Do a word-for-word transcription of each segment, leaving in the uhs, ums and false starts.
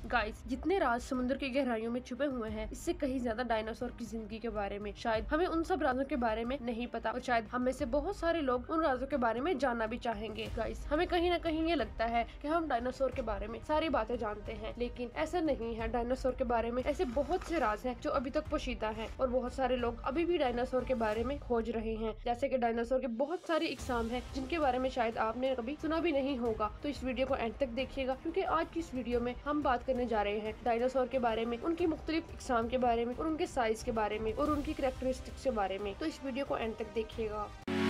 Guys, जितने राज समुद्र की गहराइयों में छुपे हुए हैं, इससे कहीं ज्यादा डायनासोर की जिंदगी के बारे में शायद हमें उन सब राजों के बारे में नहीं पता और शायद हम में से बहुत सारे लोग उन राजों के बारे में जानना भी चाहेंगे। गाइस, हमें कहीं ना कहीं ये लगता है कि हम डायनासोर के बारे में सारी बातें जानते हैं, लेकिन ऐसा नहीं है। डायनासोर के बारे में ऐसे बहुत से राज हैं जो अभी तक पोशीदा हैं और बहुत सारे लोग अभी भी डायनासोर के बारे में खोज रहे हैं। जैसे कि डायनासोर के बहुत सारे इकसाम हैं जिनके बारे में शायद आपने कभी सुना भी नहीं होगा। तो इस वीडियो को एंड तक देखिएगा, क्योंकि आज की इस वीडियो में हम बात करने जा रहे हैं डायनासोर के बारे में, उनकी मुख्तलिफ इकसाम के बारे में और उनके साइज के बारे में और उनकी कैरेक्टरिस्टिक्स के बारे में। तो इस वीडियो को एंड तक देखिएगा।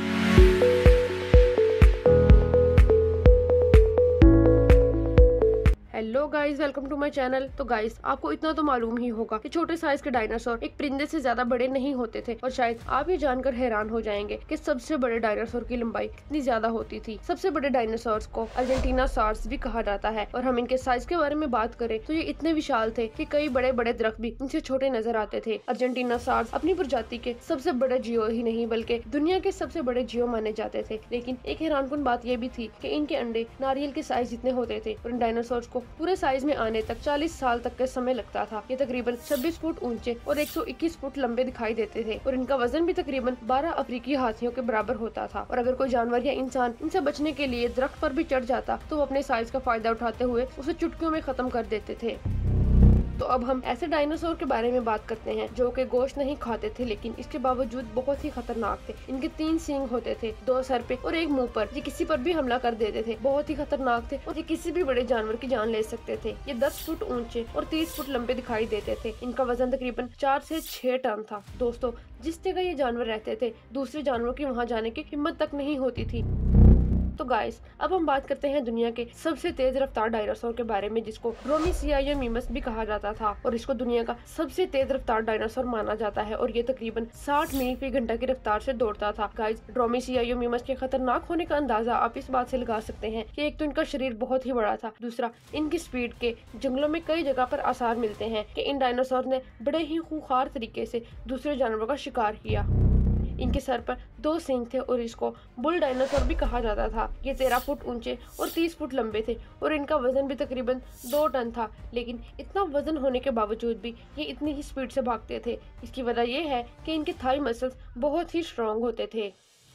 Hello guys, welcome to my channel. तो गाइस, आपको इतना तो मालूम ही होगा कि छोटे साइज के डायनासोर एक परिंदे से ज्यादा बड़े नहीं होते थे और शायद आप ये जानकर हैरान हो जाएंगे कि सबसे बड़े डायनासोर की लंबाई कितनी ज्यादा होती थी। सबसे बड़े डायनासोर को अर्जेंटीनासॉर्स भी कहा जाता है और हम इनके साइज के बारे में बात करें तो ये इतने विशाल थे कि कई बड़े बड़े दरख्त भी इनसे छोटे नजर आते थे। अर्जेंटीनासॉर्स अपनी प्रजाति के सबसे बड़े जियो ही नहीं बल्कि दुनिया के सबसे बड़े जियो माने जाते थे। लेकिन एक हैरानकुन बात यह भी थी कि इनके अंडे नारियल के साइज जितने होते थे और इन डायनासोर को पूरे साइज में आने तक चालीस साल तक का समय लगता था। ये तकरीबन छब्बीस फुट ऊंचे और एक सौ इक्कीस फुट लंबे दिखाई देते थे और इनका वजन भी तकरीबन बारह अफ्रीकी हाथियों के बराबर होता था। और अगर कोई जानवर या इंसान इनसे बचने के लिए दरख्त पर भी चढ़ जाता तो वो अपने साइज का फायदा उठाते हुए उसे चुटकियों में खत्म कर देते थे। तो अब हम ऐसे डायनासोर के बारे में बात करते हैं जो कि गोश्त नहीं खाते थे, लेकिन इसके बावजूद बहुत ही खतरनाक थे। इनके तीन सींग होते थे, दो सर पे और एक मुंह पर। ये किसी पर भी हमला कर देते थे, बहुत ही खतरनाक थे और ये किसी भी बड़े जानवर की जान ले सकते थे। ये दस फुट ऊंचे और तीस फुट लंबे दिखाई देते थे। इनका वजन तकरीबन चार से छह टन था। दोस्तों, जिस जगह ये जानवर रहते थे दूसरे जानवरों की वहाँ जाने की हिम्मत तक नहीं होती थी। तो गाइस, अब हम बात करते हैं दुनिया के सबसे तेज रफ्तार डायनासोर के बारे में, जिसको ड्रोमेसियामिमस भी कहा जाता था और इसको दुनिया का सबसे तेज रफ्तार डायनासोर माना जाता है और ये तकरीबन साठ मील फी घंटा की रफ्तार से दौड़ता था। गाइस, ड्रोमेसियामिमस के खतरनाक होने का अंदाजा आप इस बात से लगा सकते हैं कि एक तो इनका शरीर बहुत ही बड़ा था, दूसरा इनकी स्पीड के जंगलों में कई जगह पर आसार मिलते हैं कि इन डायनासोर ने बड़े ही खूंखार तरीके से दूसरे जानवरों का शिकार किया। इनके सर पर दो सींग थे और इसको बुल डायनासोर भी कहा जाता था। ये तेरह फुट ऊंचे और तीस फुट लंबे थे और इनका वजन भी तकरीबन दो टन था। लेकिन इतना वजन होने के बावजूद भी ये इतनी ही स्पीड से भागते थे। इसकी वजह यह है कि इनके थाई मसल्स बहुत ही स्ट्रॉन्ग होते थे।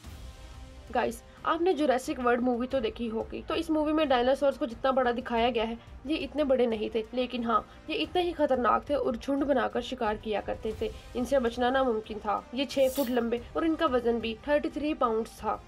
गाइस, आपने जुरासिक वर्ल्ड मूवी तो देखी होगी, तो इस मूवी में डायनासोर्स को जितना बड़ा दिखाया गया है ये इतने बड़े नहीं थे, लेकिन हाँ, ये इतने ही खतरनाक थे और झुंड बनाकर शिकार किया करते थे। इनसे बचना नामुमकिन था। ये छह फुट लंबे और इनका वजन भी तैंतीस पाउंड था।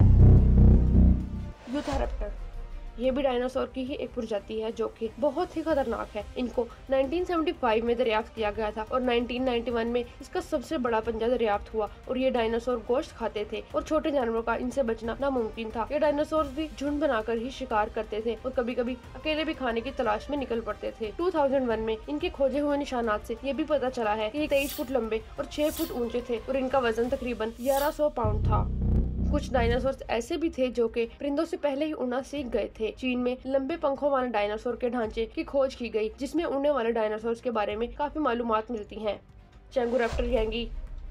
यूथारप्टर, ये भी डायनासोर की ही एक प्रजाति है जो कि बहुत ही खतरनाक है। इनको उन्नीस सौ पचहत्तर में दरियाफ्त किया गया था और उन्नीस सौ इक्यानवे में इसका सबसे बड़ा पंजा दरियाफ्त हुआ और ये डायनासोर गोश्त खाते थे और छोटे जानवरों का इनसे बचना नामुमकिन था। ये डायनासोर भी झुंड बनाकर ही शिकार करते थे और कभी कभी अकेले भी खाने की तलाश में निकल पड़ते थे। दो हज़ार एक में इनके खोजे हुए निशानात से ये भी पता चला है कि ये तेईस फुट लंबे और छह फुट ऊंचे थे और इनका वजन तकरीबन ग्यारह सौ पाउंड था। कुछ डायनासोर ऐसे भी थे जो कि परिंदों से पहले ही उड़ना सीख गए थे। चीन में लंबे पंखों वाले डायनासोर के ढांचे की खोज की गई, जिसमें उड़ने वाले डायनासोर के बारे में काफी मालूमात मिलती हैं। चैंगोरैप्टर यांगी।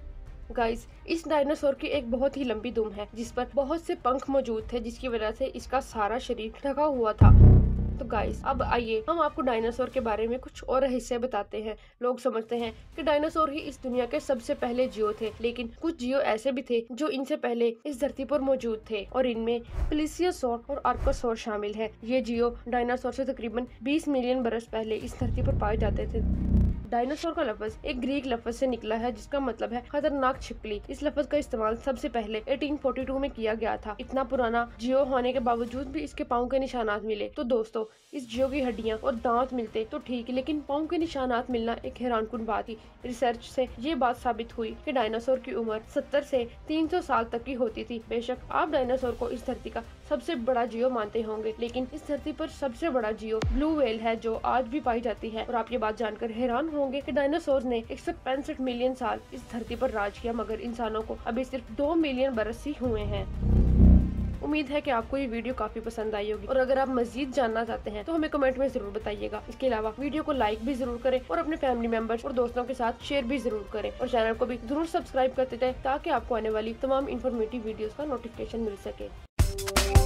गाइस, इस डायनासोर की एक बहुत ही लंबी दुम है जिस पर बहुत से पंख मौजूद थे, जिसकी वजह से इसका सारा शरीर ढका हुआ था। तो गाइस, अब आइए हम आपको डायनासोर के बारे में कुछ और हिस्से बताते हैं। लोग समझते हैं कि डायनासोर ही इस दुनिया के सबसे पहले जियो थे, लेकिन कुछ जियो ऐसे भी थे जो इनसे पहले इस धरती पर मौजूद थे और इनमें प्लीसियोसौर और आर्कोसौर शामिल है। ये जियो डायनासोर से तकरीबन बीस मिलियन बरस पहले इस धरती पर पाए जाते थे। डायनासोर का लफ्ज एक ग्रीक लफ्ज से निकला है जिसका मतलब है खतरनाक छिपकली। इस लफ्ज का इस्तेमाल सबसे पहले अठारह सौ बयालीस में किया गया था। इतना पुराना जियो होने के बावजूद भी इसके पाँव के निशानात मिले। तो दोस्तों, इस जियो की हड्डियां और दांत मिलते तो ठीक, लेकिन पाँव के निशानात मिलना एक हैरानकुन बात थी। रिसर्च से ये बात साबित हुई कि डायनासोर की उम्र सत्तर से तीन सौ साल तक की होती थी। बेशक आप डायनासोर को इस धरती का सबसे बड़ा जियो मानते होंगे, लेकिन इस धरती पर सबसे बड़ा जियो ब्लू व्हेल है जो आज भी पाई जाती है। और आप ये बात जानकर हैरान होंगे कि डायनासोर ने एक सौ पैंसठ मिलियन साल इस धरती पर राज किया, मगर इंसानों को अभी सिर्फ दो मिलियन बरस ही हुए हैं। उम्मीद है कि आपको ये वीडियो काफी पसंद आई होगी और अगर आप मजीद जानना चाहते हैं तो हमें कमेंट में जरूर बताइएगा। इसके अलावा वीडियो को लाइक भी जरूर करें और अपने फैमिली मेंबर्स और दोस्तों के साथ शेयर भी जरूर करें और चैनल को भी जरूर सब्सक्राइब करते जाएं ताकि आपको आने वाली तमाम इन्फॉर्मेटिव वीडियोस का नोटिफिकेशन मिल सके।